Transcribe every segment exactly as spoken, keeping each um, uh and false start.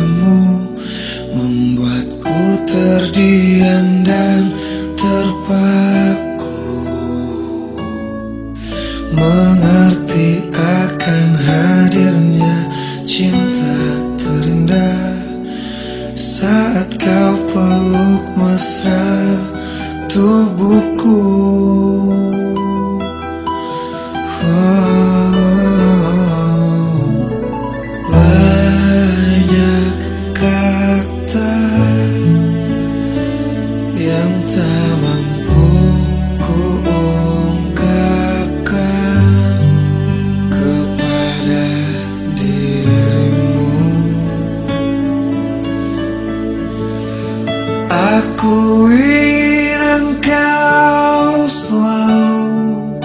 wajahmu membuatku terdiam dan terpaku, mengerti akan hadirnya cinta terindah saat kau peluk mesra tubuhku. Banyak kata yang tak mampu ku ungkapkan kepada dirimu. Aku ingin engkau selalu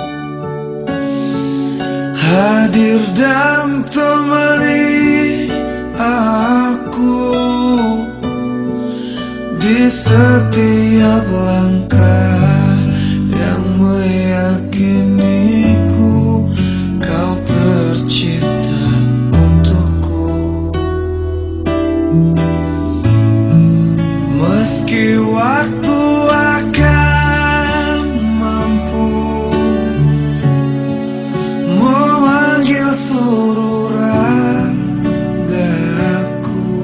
hadir dan temani aku di setiap langkah yang meyakiniku kau tercipta untukku. Meski waktu akan mampu memanggil seluruh ragaku,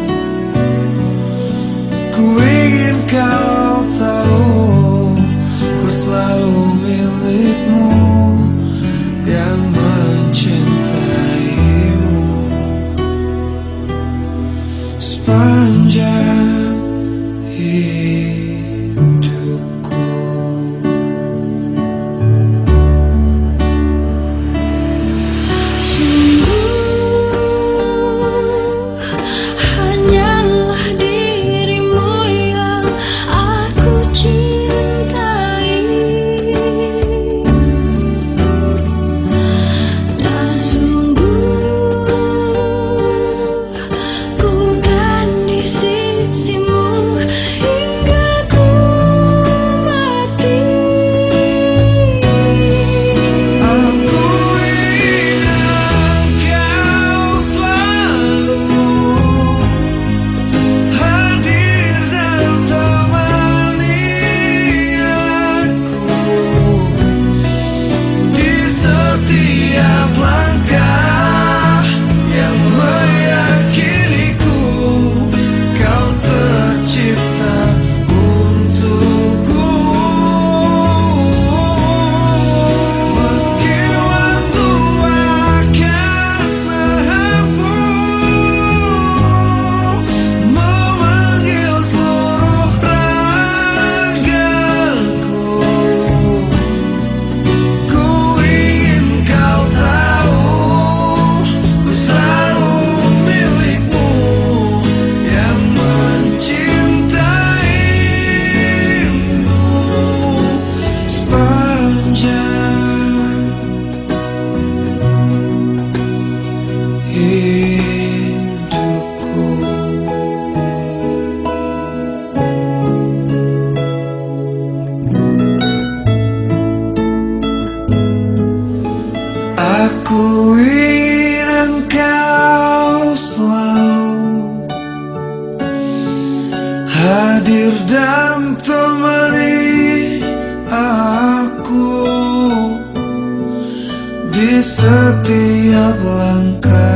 ku ingin kau tahu ku selalu milikmu yang mencintaimu sepanjang hidupku. Hanyalah dirimu yang aku cintai, dan sungguh ku kan di sisimu hingga ku mati. Aku ingin kau selalu hadir dan temani aku di setiap langkah yang meyakiniku kau tercipta untukku. Meski waktu akan mampu memanggil seluruh ragaku, ku ingin kau tahu ku selalu milikmu yang mencintaimu sepanjang hidupku. Aku ingin engkau selalu hadir dan temani aku di setiap langkah